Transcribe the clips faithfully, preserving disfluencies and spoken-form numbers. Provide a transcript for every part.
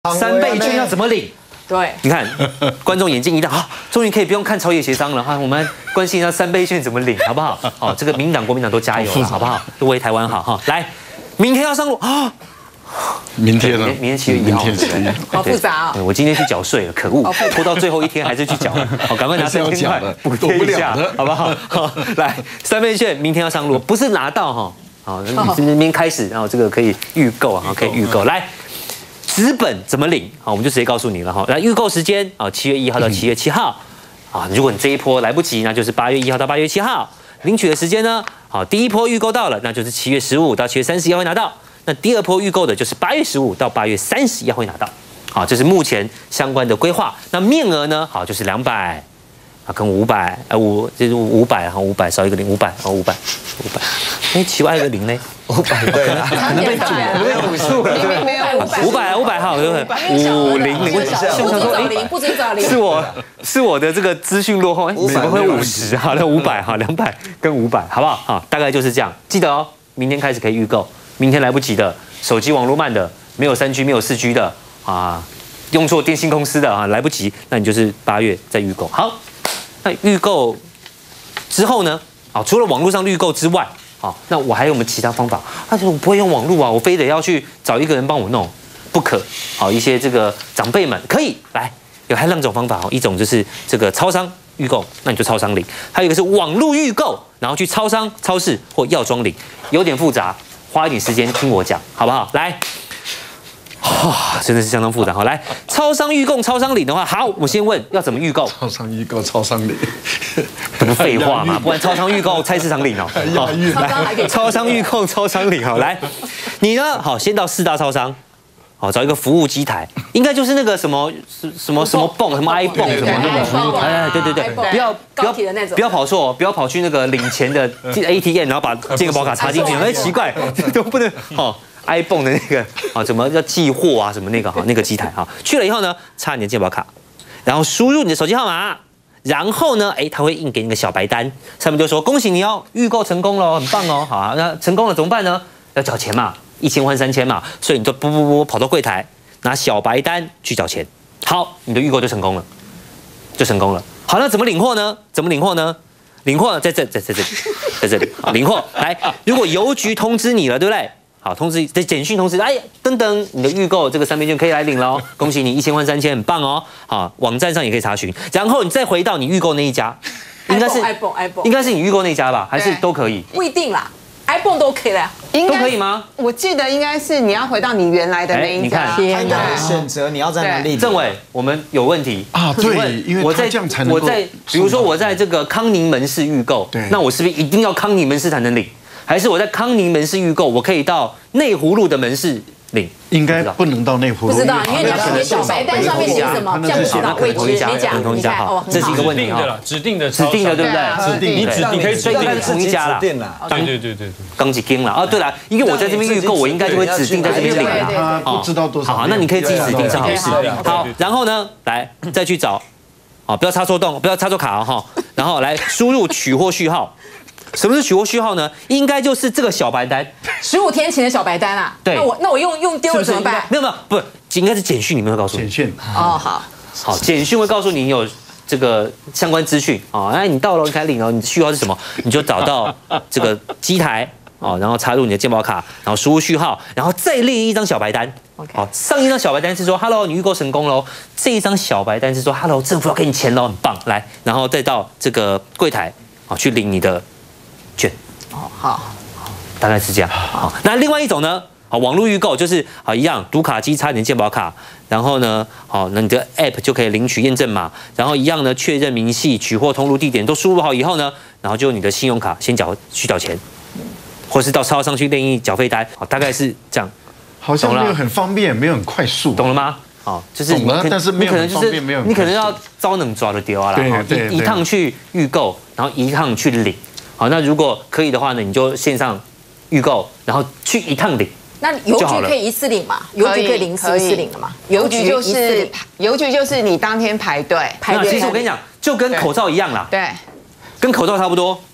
三倍券要怎么领？ 对， 你看，观众眼睛一亮，啊，终于可以不用看朝野协商了哈，我们关心一下三倍券怎么领，好不好？好，这个民党、国民党都加油了，好不好？都为台湾好哈。来，明天要上路啊！ 明天呢？ 明天七月一号， 好复杂啊！ 我今天去缴税了，可恶，拖到最后一天还是去缴，好，赶快拿三千块补贴一下，好不好？好，来，三倍券明天要上路，不是拿到哈，好，明天开始，然后这个可以预购啊，可以预购来。纸本怎么领？好，我们就直接告诉你了哈。来，预购时间啊，七月一号到七月七号啊。如果你这一波来不及，那就是八月一号到八月七号。领取的时间呢？好，第一波预购到了，那就是七月十五到七月三十一号会拿到。那第二波预购的就是八月十五到八月三十一号会拿到。好，这是目前相关的规划。那面额呢？好，就是两百啊，跟五百，呃五，这是五百哈，五百少一个零，五百哦，五百，五百。哎，奇怪，一个零呢？五百对啊，可能被可能被补数了，对， 没有五百， 五百五百号，对不对？五零零，我想说，哎， 不准找零， 是我是我的这个资讯落后，哎，怎么会五十？好，那五百哈，两百跟五百，好不好？好，大概就是这样。记得哦，明天开始可以预购，明天来不及的，手机网络慢的，没有三 G 没有四 G 的啊，用错电信公司的啊，来不及，那你就是八月再预购。好，那预购之后呢？啊，除了网络上预购之外。好，那我还有没有其他方法？他说我不会用网络啊，我非得要去找一个人帮我弄，不可。好，一些这个长辈们可以来，有还有两种方法哦，一种就是这个超商预购，那你就超商领；还有一个是网络预购，然后去超商、超市或药妆领，有点复杂，花一点时间听我讲，好不好？来。哇，真的是相当复杂。好，来，超商预购、超商领的话，好，我先问要怎么预购？ 超商预购、超商领， 这不废话嘛？不然超商预购、菜市场领哦。 好， 来，超商预购、超商领，好，来，你呢？好，先到四大超商，好，找一个服务机台，应该就是那个什么什么什么泵，什么 iPhone 什么那种服务台，哎，对对对，不要不要不要跑错，不要跑去那个领钱的 A T M， 然后把健康宝卡插进去，哎，奇怪，都不能好。iPhone 的那个啊，怎么叫寄货啊？什么那个哈，那个机台哈，去了以后呢，插你的健保卡，然后输入你的手机号码，然后呢，哎，他会印给你个小白单，上面就说恭喜你哦，预购成功了，很棒哦，好啊，那成功了怎么办呢？要缴钱嘛，一千换三千嘛，所以你就不不不跑到柜台拿小白单去缴钱，好，你的预购就成功了，就成功了。好，那怎么领货呢？怎么领货呢？领货在这在在这里，在这里，好，领货来，如果邮局通知你了，对不对？好，通知在简讯通知，哎，等等，你的预购这个三倍券可以来领喽，恭喜你一千换三千，很棒哦。好，网站上也可以查询，然后你再回到你预购那一家，应该是 iPhone iPhone， 应该是你预购那一家吧，还是都可以？ 不一定啦 ，iPhone 都可以的， 都可以吗？ 我记得应该是你要回到你原来的那一家， 你看，他有选择你要在哪里。 政委，我们有问题啊，对，因为我在这样才能我在比如说我在这个康宁门市预购，那我是不是一定要康宁门市才能领？还是我在康宁门市预购，我可以到内湖路的门市领？ 应该不能到内湖路， 不知道，因为你要写小白单上面写什么，这样不知道位置。你讲，你看，哦， 这是一个问题哈。 指定的， 指定的，对不对？ 指定， 你指定可以， 所以应该是同一家啦。 对对对对对。 刚几斤了啊？对了，因为我在这边预购，我应该就会指定在这边领啦。不知道多少。 好，那你可以自己指定是好事。好，然后呢，来再去找，哦，不要插错洞，不要插错卡哦哈。然后来输入取货序号。什么是取货序号呢？应该就是这个小白单， 十五天前的小白单啊。 对， 那我那我用用丢了怎么办？ 没有没有，不，应该是简讯里面会告诉你。 简讯哦，好， 好，简讯会告诉你有这个相关资讯啊。哎，你到了，你开领哦，你序号是什么？你就找到这个机台哦，然后插入你的健保卡，然后输入序号，然后再列一张小白单。好，上一张小白单是说 “Hello， 你预购成功喽”，这一张小白单是说 “Hello， 政府要给你钱喽，很棒。”来，然后再到这个柜台啊去领你的券。 哦，好， 大概是这样。好，那另外一种呢？好，网络预购就是好一样，读卡机插你的健保卡，然后呢，好，那你的 App 就可以领取验证码，然后一样呢，确认明细、取货通路地点都输入好以后呢，然后就用你的信用卡先缴去缴钱，或是到超商去另一缴费单。好，大概是这样。 好像没有很方便，没有很快速， 懂了吗？好，就是懂了，但是没有很方便，没有你可能要招能抓的丢啊啦，一一趟去预购，然后一趟去领。好，那如果可以的话呢，你就线上预购，然后去一趟领。 那邮局可以一次领嘛？邮局可以零次领了嘛？邮局就是邮局就是你当天排队排队。 其实我跟你讲，就跟口罩一样啦， 对， 跟口罩差不多。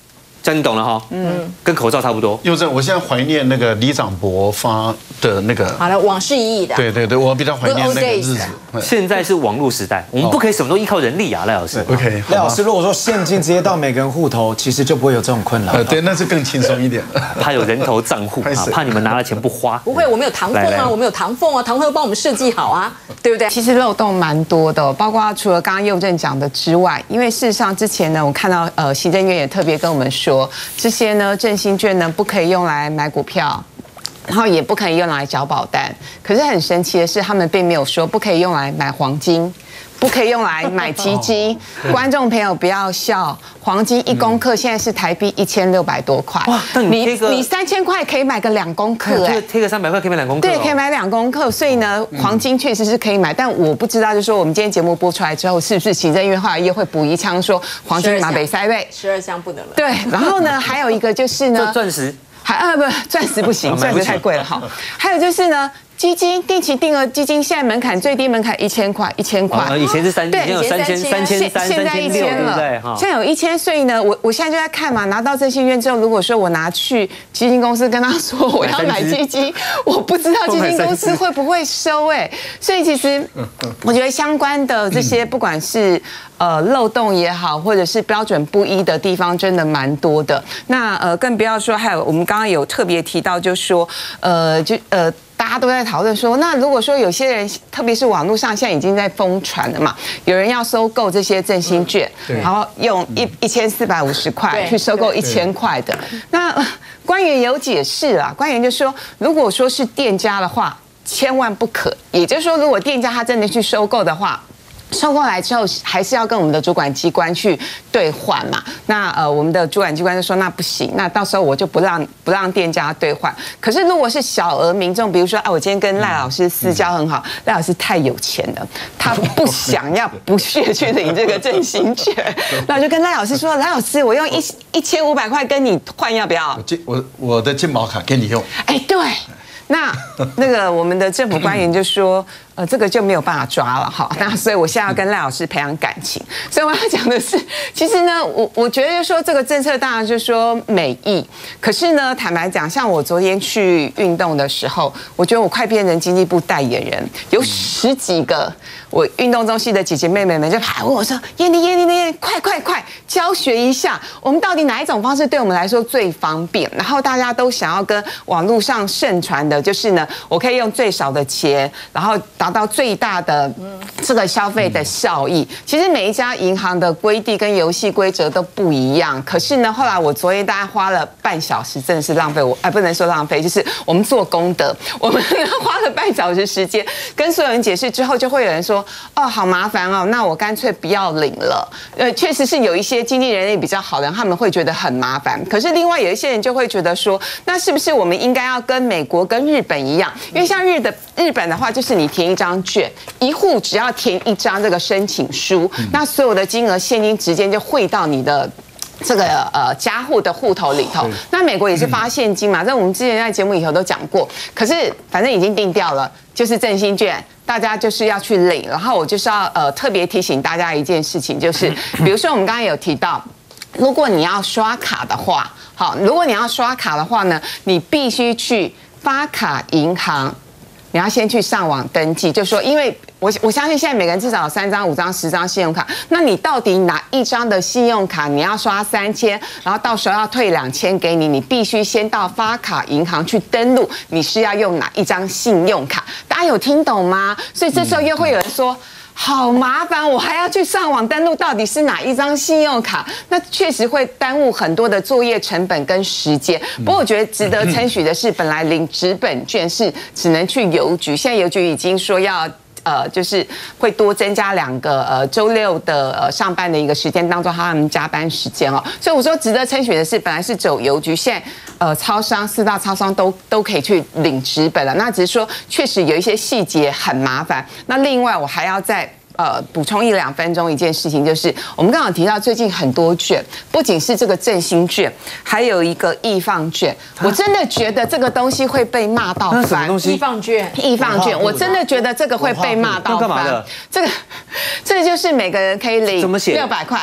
这样你懂了哈，嗯，跟口罩差不多。 佑正，我现在怀念那个李长博发的那个， 好了，往事已矣的。 对对对，我比较怀念那个日子。 现在是网络时代，我们不可以什么都依靠人力啊，赖老师。 OK， 赖老师，如果说现金直接到每个人户头，其实就不会有这种困扰。 呃，对，那是更轻松一点。 他有人头账户啊，怕你们拿了钱不花。 不会，我们有唐凤啊，我们有唐凤啊，唐凤帮我们设计好啊，对不对？ 其实漏洞蛮多的，包括除了刚刚佑正讲的之外，因为事实上之前呢，我看到呃行政院也特别跟我们说，这些呢振兴券呢不可以用来买股票。然后也不可以用来缴保单，可是很神奇的是，他们并没有说不可以用来买黄金，不可以用来买基金。观众朋友不要笑，黄金一公克现在是台币一千六百多块。哇，你你三千块可以买个两公克，哎， 贴个三百块可以买两公克。 对，可以买两公克。所以呢，黄金确实是可以买，但我不知道，就是说我们今天节目播出来之后，是不是行政院后来又会补一枪说黄金马北塞位， 十二项不能了。 对，然后呢，还有一个就是呢， 钻石。 还啊不，钻石不行，钻石太贵了哈。还有就是呢，基金定期定额基金现在门槛最低门槛一千块，一千块。 以前是三，对，有三千、三千三、 现在一千了，现在有一千。所以呢，我我现在就在看嘛，拿到振兴券之后，如果说我拿去基金公司跟他说我要买基金，我不知道基金公司会不会收哎。所以其实我觉得相关的这些，不管是呃漏洞也好，或者是标准不一的地方，真的蛮多的。那呃，更不要说还有我们刚刚有特别提到，就说呃就呃。大家都在讨论说，那如果说有些人，特别是网络上现在已经在疯传了嘛，有人要收购这些振兴券，然后用一一千四百五十块去收购一千块的，那官员有解释啊，官员就说，如果说是店家的话，千万不可，也就是说，如果店家他真的去收购的话。收购来之后，还是要跟我们的主管机关去兑换嘛？那呃，我们的主管机关就说那不行，那到时候我就不让不让店家兑换。可是如果是小额民众，比如说啊，我今天跟赖老师私交很好，赖老师太有钱了，他不想要不屑去领这个振兴券，那我就跟赖老师说，赖老师，我用一一千五百块跟你换，要不要？ 我我我的健保卡给你用。 哎，对。那那个我们的政府官员就说，呃，这个就没有办法抓了哈。那所以我现在要跟赖老师培养感情。所以我要讲的是，其实呢，我我觉得说这个政策当然就是说美意，可是呢，坦白讲，像我昨天去运动的时候，我觉得我快变成经济部代言人，有十几个我运动中心的姐姐妹妹们就还问我说：“燕妮，燕妮，燕妮，快快快，教学一下，我们到底哪一种方式对我们来说最方便？”然后大家都想要跟网络上盛传的。就是呢，我可以用最少的钱，然后达到最大的这个消费的效益。其实每一家银行的规定跟游戏规则都不一样。可是呢，后来我昨天大概花了半小时，真的是浪费我，哎，不能说浪费，就是我们做功德，我们花了半小时时间跟所有人解释之后，就会有人说，哦，好麻烦哦，那我干脆不要领了。呃，确实是有一些经济能力比较好的人，他们会觉得很麻烦。可是另外有一些人就会觉得说，那是不是我们应该要跟美国跟日本一样，因为像日的日本的话，就是你填一张卷，一户只要填一张这个申请书，那所有的金额现金直接就汇到你的这个呃家户的户头里头。那美国也是发现金嘛，这我们之前在节目里头都讲过。可是反正已经定掉了，就是振兴券，大家就是要去领。然后我就是要呃特别提醒大家一件事情，就是比如说我们刚刚有提到，如果你要刷卡的话，好，如果你要刷卡的话呢，你必须去发卡银行，你要先去上网登记，就说，因为我我相信现在每个人至少有三张、五张、十张信用卡，那你到底哪一张的信用卡你要刷三千，然后到时候要退两千给你，你必须先到发卡银行去登录，你是要用哪一张信用卡？大家有听懂吗？所以这时候又会有人说，好麻烦，我还要去上网登录，到底是哪一张信用卡？那确实会耽误很多的作业成本跟时间。不过我觉得值得称许的是，本来领纸本券是只能去邮局，现在邮局已经说要。呃，就是会多增加两个呃周六的呃上班的一个时间当中，他们加班时间哦。所以我说值得称许的是，本来是走邮局，现在呃超商四大超商都都可以去领纸本了。那只是说确实有一些细节很麻烦。那另外我还要再。呃，补充一两分钟一件事情，就是我们刚好提到最近很多券，不仅是这个振兴券，还有一个易放券。我真的觉得这个东西会被骂到翻。 易放券， 易放券，我真的觉得这个会被骂到翻。这个，这个就是每个人可以领六百块。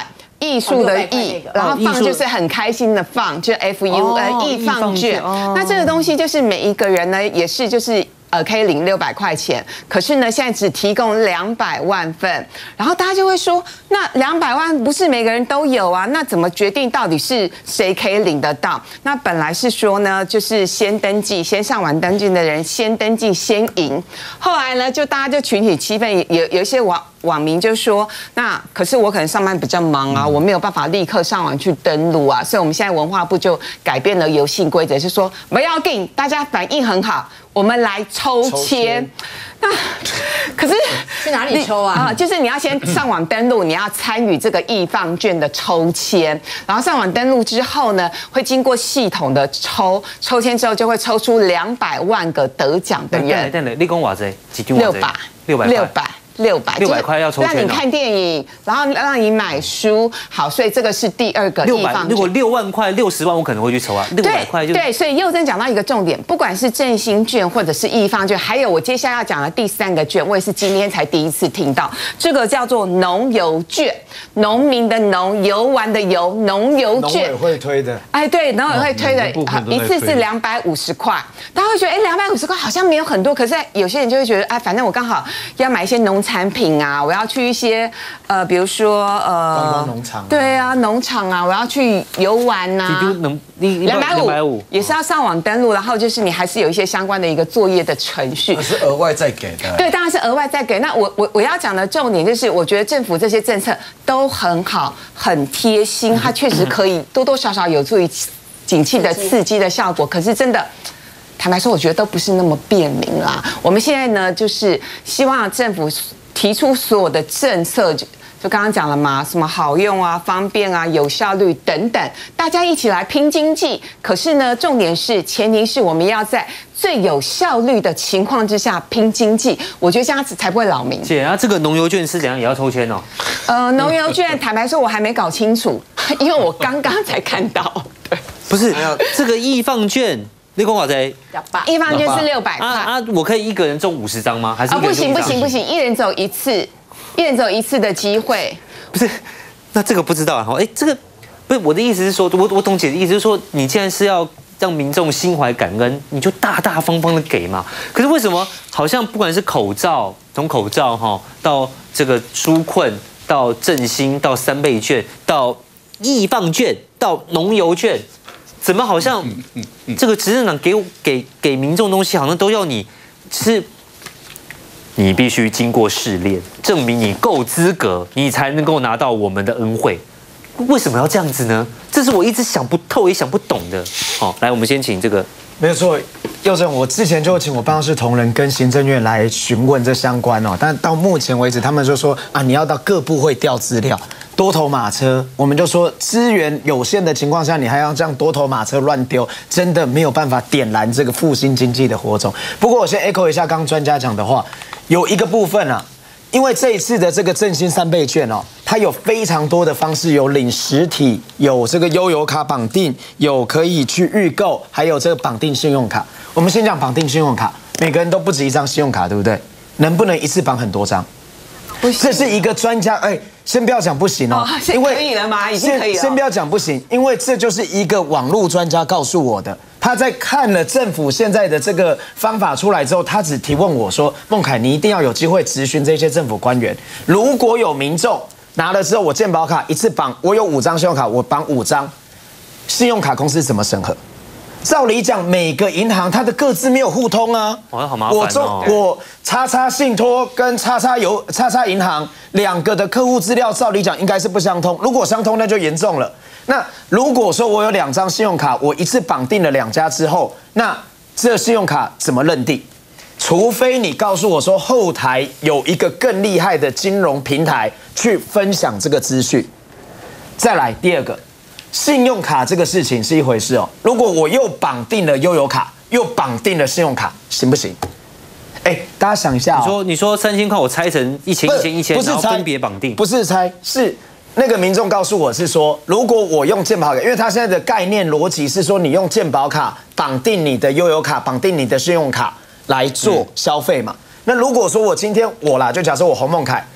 艺术的艺，然后放就是很开心的放，就 F U N 艺放券。那这个东西就是每一个人呢，也是就是呃可以领六百块钱，可是呢现在只提供两百万份，然后大家就会说，那两百万不是每个人都有啊，那怎么决定到底是谁可以领得到？那本来是说呢，就是先登记，先上网登记的人先登记先赢，后来呢就大家就群体气氛，有有一些网。网民就说，那可是我可能上班比较忙啊，我没有办法立刻上网去登录啊，所以我们现在文化部就改变了游戏规则，是说不要紧，大家反应很好，我们来抽签。那可是去哪里抽啊？ 啊，就是你要先上网登录，你要参与这个易放券的抽签，然后上网登录之后呢，会经过系统的抽，抽签之后就会抽出两百万个得奖的人。 等等，你讲偌济？几句六百， 六百， 六百。六百， 六百块要抽签、哦， 让你看电影，然后让你买书，好，所以这个是第二个易放券。 如果六万块、六十万，我可能会去抽啊。六百块就对，所以佑真讲到一个重点，不管是振兴券或者是易放券，还有我接下来要讲的第三个券，我也是今天才第一次听到，这个叫做农游券，农民的农，游玩的游，农游券。 农委会推的， 哎，对，农委会推的，一次是两百五十块，大家会觉得，哎，两百五十块好像没有很多，可是有些人就会觉得，哎，反正我刚好要买一些农产品啊。我要去一些呃，比如说呃， 观光农场， 对啊，农场啊，我要去游玩呐。 就能两百五，两百五也是要上网登录，然后就是你还是有一些相关的一个作业的程序， 是额外再给的。 对，当然是额外再给。那我我我要讲的重点就是，我觉得政府这些政策都很好，很贴心，它确实可以多多少少有助于景气的刺激的效果。可是真的。坦白说，我觉得都不是那么便民啦。我们现在呢，就是希望政府提出所有的政策，就就刚刚讲了嘛，什么好用啊、方便啊、有效率等等，大家一起来拼经济。可是呢，重点是前提是我们要在最有效率的情况之下拼经济。我觉得这样子才不会扰民。 姐，啊，这个农游券是怎样也要抽签哦？ 呃，农游券，坦白说，我还没搞清楚，因为我刚刚才看到。对， 不是这个易放券。你讲偌济？ 一方券是六百块啊啊！我可以一个人中五十张吗？还是啊？不行不行不行，一人只有一次，一人只有一次的机会。 不是，那这个不知道啊。哎，这个不是我的意思是说，我我懂姐的意思是说，你既然是要让民众心怀感恩，你就大大方方的给嘛。可是为什么好像不管是口罩，从口罩哈到这个纾困，到振兴，到三倍券，到易放券，到农游券。怎么好像这个执政党给给给民众东西，好像都要你是，你必须经过试炼，证明你够资格，你才能够拿到我们的恩惠。为什么要这样子呢？这是我一直想不透也想不懂的。好，来，我们先请这个。 没有错，佑正，我之前就请我办公室同仁跟行政院来询问这相关哦，但到目前为止，他们就说啊，你要到各部会调资料。多头马车，我们就说资源有限的情况下，你还要这样多头马车乱丢，真的没有办法点燃这个复兴经济的火种。不过我先 echo 一下刚刚专家讲的话，有一个部分啊，因为这一次的这个振兴三倍券哦，它有非常多的方式，有领实体，有这个悠游卡绑定，有可以去预购，还有这个绑定信用卡。我们先讲绑定信用卡，每个人都不止一张信用卡，对不对？能不能一次绑很多张？这是一个专家，哎，先不要讲不行哦， 因为可以了吗？已经可以了。 先不要讲不行，因为这就是一个网络专家告诉我的。他在看了政府现在的这个方法出来之后，他只提问我说：“孟凯，你一定要有机会质询这些政府官员，如果有民众拿了之后，我健保卡一次绑，我有五张信用卡，我绑五张，信用卡公司怎么审核？”照理讲，每个银行它的各自没有互通啊。 哦，好麻烦哦。 我中我叉叉信托跟叉叉邮叉叉银行两个的客户资料，照理讲应该是不相通。如果相通，那就严重了。那如果说我有两张信用卡，我一次绑定了两家之后，那这信用卡怎么认定？除非你告诉我说后台有一个更厉害的金融平台去分享这个资讯。再来第二个。信用卡这个事情是一回事哦，如果我又绑定了悠游卡，又绑定了信用卡，行不行？哎，大家想一下、哦， 你说你说三千块我拆成一千一千一千，然后分别绑定， 不是拆，是那个民众告诉我是说，如果我用健保卡，因为他现在的概念逻辑是说，你用健保卡绑定你的悠游卡，绑定你的信用卡来做消费嘛。嗯、那如果说我今天我啦，就假设我洪孟凯，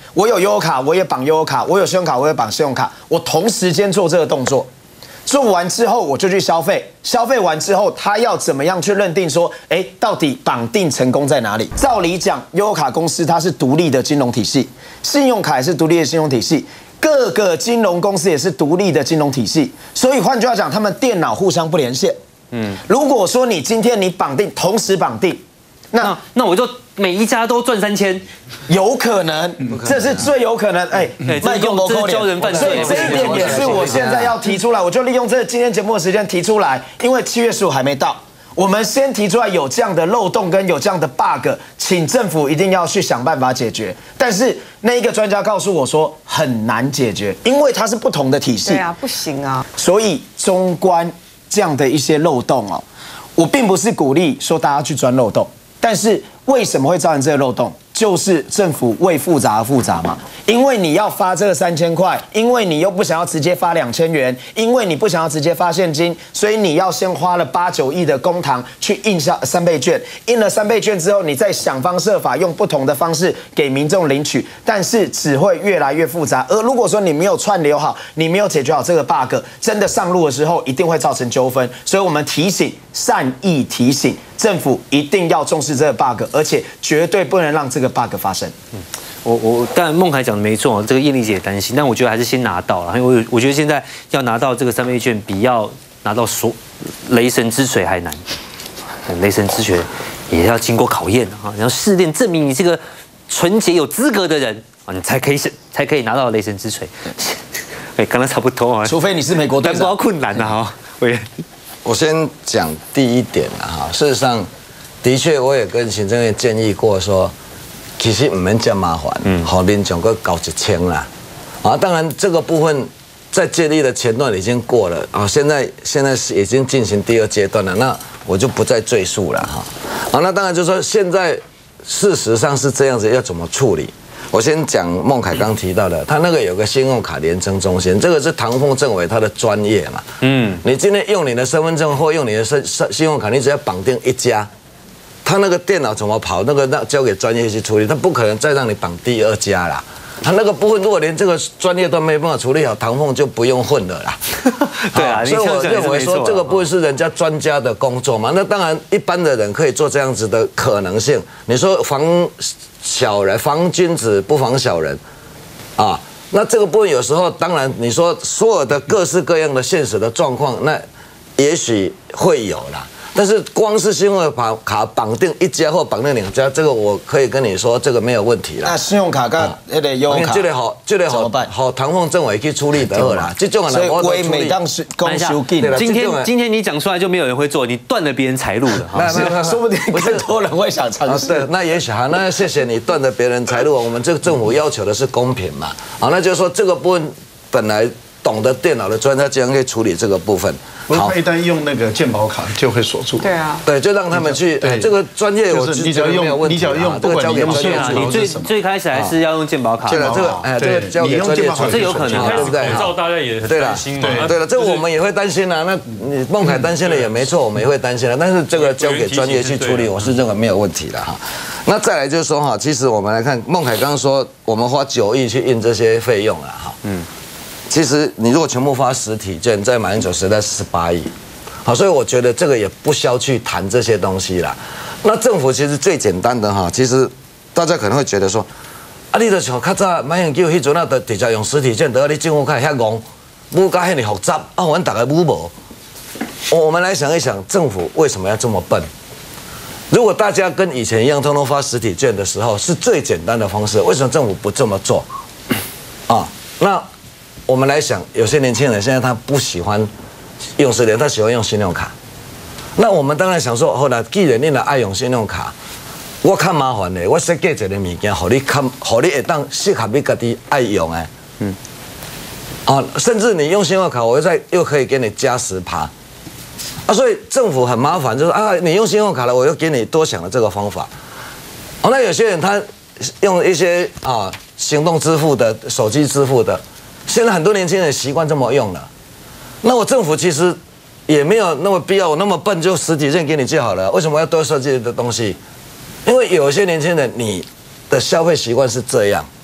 我有悠游卡，我也绑悠游卡；我有信用卡，我也绑信用卡。我同时间做这个动作，做完之后我就去消费，消费完之后，他要怎么样去认定说，哎，到底绑定成功在哪里？照理讲，悠游卡公司它是独立的金融体系，信用卡也是独立的信用体系。各个金融公司也是独立的金融体系，所以换句话讲，他们电脑互相不连线。嗯，如果说你今天你绑定，同时绑定，那那, 那我就每一家都赚三千， 有可能，这是最有可能。哎， 这是用这是教人犯罪， 所以这一点也是我现在要提出来，我就利用这今天节目的时间提出来，因为七月十五还没到。我们先提出来有这样的漏洞跟有这样的 bug， 请政府一定要去想办法解决。但是那一个专家告诉我说很难解决，因为它是不同的体系。 对啊，不行啊。 所以中关这样的一些漏洞哦，我并不是鼓励说大家去钻漏洞，但是为什么会造成这个漏洞？就是政府为复杂而复杂嘛，因为你要发这个三千块，因为你又不想要直接发两千元，因为你不想要直接发现金，所以你要先花了八九亿的公帑去印下三倍券，印了三倍券之后，你再想方设法用不同的方式给民众领取，但是只会越来越复杂。而如果说你没有串流好，你没有解决好这个 bug， 真的上路的时候一定会造成纠纷。所以我们提醒，善意提醒。政府一定要重视这个 bug， 而且绝对不能让这个 bug 发生。 嗯，我我当然孟凯讲的没错，这个叶丽姐也担心，但我觉得还是先拿到了，因为我我觉得现在要拿到这个三倍券，比要拿到所雷神之锤还难。雷神之锤也要经过考验啊，然后试炼证明你这个纯洁有资格的人啊，你才可以才可以拿到雷神之锤。哎，刚刚差不多啊， 除非你是美国队长， 但不困难的哈，委我先讲第一点啊，哈，事实上，的确我也跟行政院建议过说，其实唔免这么麻烦，嗯，好，民众个搞一千啦，啊，当然这个部分在建立的前段已经过了啊，现在现在是已经进行第二阶段了，那我就不再赘述了哈，啊，那当然就是说现在事实上是这样子，要怎么处理？我先讲孟凯刚提到的，他那个有个信用卡联征中心，这个是唐凤政委他的专业嘛。嗯，你今天用你的身份证或用你的信信用卡，你只要绑定一家，他那个电脑怎么跑，那个那交给专业去处理，他不可能再让你绑第二家啦。他那个部分如果连这个专业都没办法处理好，唐凤就不用混了啦。 对啊， 所以我认为说这个不会是人家专家的工作嘛。那当然，一般的人可以做这样子的可能性。你说防小人，防君子不防小人，啊，那这个部分有时候当然你说所有的各式各样的现实的状况，那也许会有啦。但是光是信用卡绑定一家或绑定两家，这个我可以跟你说，这个没有问题啦。 那信用卡跟那个优卡， 这个好，这个好，好，唐凤政委去处理得啦。这种所以归每当是公修进。 今天今天你讲出来就没有人会做，你断了别人财路了。 那说不定更多人会想尝试。 对，那也许好，那谢谢你断了别人财路。我们这个政府要求的是公平嘛。好，那就是说这个部分本来懂得电脑的专家，这样可以处理这个部分。 好，一旦用那个健保卡就会锁住。 对啊， 对，就让他们去。对，这个专业我你只要用，你只要用， 这个交给专业处理。你最最开始还是要用健保卡。 对了，这个哎，这个交给专业处理， 这有可能， 对不对？ 口罩大家也很担心嘛。 对了，这个我们也会担心啊。那你孟凯担心的也没错，我们也会担心的。但是这个交给专业去处理，我是认为没有问题的哈。那再来就是说哈，其实我们来看孟凯刚刚说，我们花九亿去印这些费用了哈。嗯。其实你如果全部发实体券，在马英九时代十八亿。好，所以我觉得这个也不需要去谈这些东西啦。那政府其实最简单的哈，其实大家可能会觉得说，啊，你就像较早马英九迄阵啊，就直接用实体券，得你政府卡遐戆，母甲遐尼复杂，啊，阮大家母无。我们来想一想，政府为什么要这么笨？如果大家跟以前一样，通通发实体券的时候，是最简单的方式，为什么政府不这么做？啊，那我们来想，有些年轻人现在他不喜欢用实体，他喜欢用信用卡。那我们当然想说，后来既然你来爱用信用卡，我较麻烦的，我设计一个物件，互你较，互你会当适合你家己爱用的。嗯。啊，甚至你用信用卡，我又再又可以给你加十趴。啊，所以政府很麻烦，就是啊，你用信用卡了，我又给你多想了这个方法。哦，那有些人他用一些啊行动支付的、手机支付的，现在很多年轻人习惯这么用了。那我政府其实也没有那么必要，我那么笨就实体券给你就好了，为什么要多设计的东西？因为有些年轻人你的消费习惯是这样，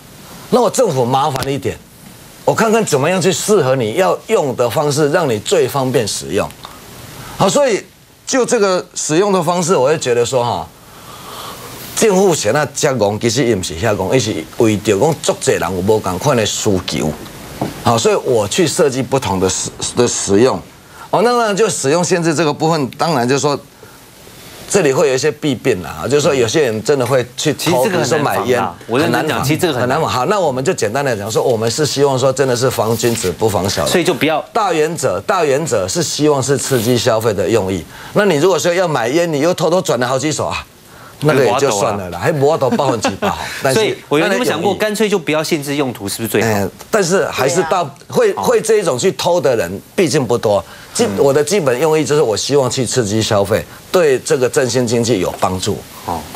那我政府麻烦一点，我看看怎么样去适合你要用的方式，让你最方便使用。好，所以就这个使用的方式，我会觉得说哈，政府现在遮讲，其实也不是遐讲，伊是为着讲足侪人有无同款的需求。好，所以我去设计不同的使的使用。哦，那当然就使用限制这个部分，当然就是说。这里会有一些弊病啦，就是说有些人真的会去偷，比如说买烟， 我很难讲，其实这个很难防。好，那我们就简单的讲说，我们是希望说真的是防君子不防小人， 所以就不要大原则。大原则是希望是刺激消费的用意。那你如果说要买烟，你又偷偷转了好几手啊，那个也就算了啦，还摸到百分之百好。 所以我有没有想过，干脆就不要限制用途，是不是最好？ 但是还是大会会这一种去偷的人，毕竟不多。基我的基本用意就是，我希望去刺激消费，对这个振兴经济有帮助。哦。